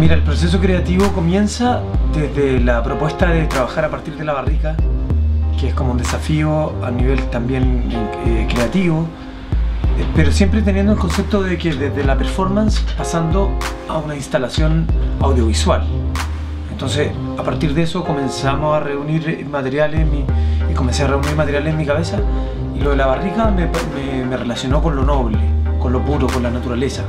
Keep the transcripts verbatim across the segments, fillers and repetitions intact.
Mira, el proceso creativo comienza desde la propuesta de trabajar a partir de la barrica, que es como un desafío a nivel también eh, creativo, eh, pero siempre teniendo el concepto de que desde la performance pasando a una instalación audiovisual. Entonces, a partir de eso comenzamos a reunir materiales mi, y comencé a reunir materiales en mi cabeza, y lo de la barrica me, me, me relacionó con lo noble, con lo puro, con la naturaleza.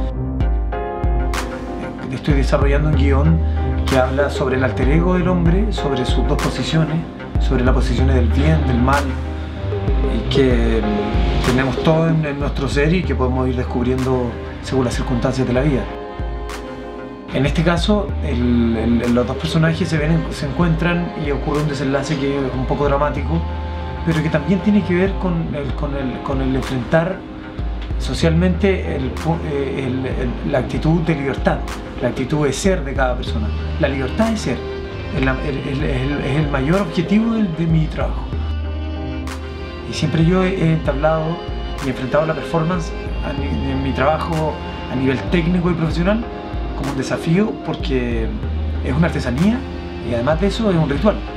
Estoy desarrollando un guión que habla sobre el alter ego del hombre, sobre sus dos posiciones, sobre las posiciones del bien, del mal, y que tenemos todo en, en nuestro ser y que podemos ir descubriendo según las circunstancias de la vida. En este caso, el, el, los dos personajes se, ven, se encuentran y ocurre un desenlace que es un poco dramático, pero que también tiene que ver con el, con el, con el enfrentar socialmente el, el, el, la actitud de libertad, la actitud de ser de cada persona. La libertad de ser es, la, el, el, el, es el mayor objetivo de, de mi trabajo. Y siempre yo he, he entablado y enfrentado la performance en mi trabajo a nivel técnico y profesional como un desafío, porque es una artesanía y además de eso es un ritual.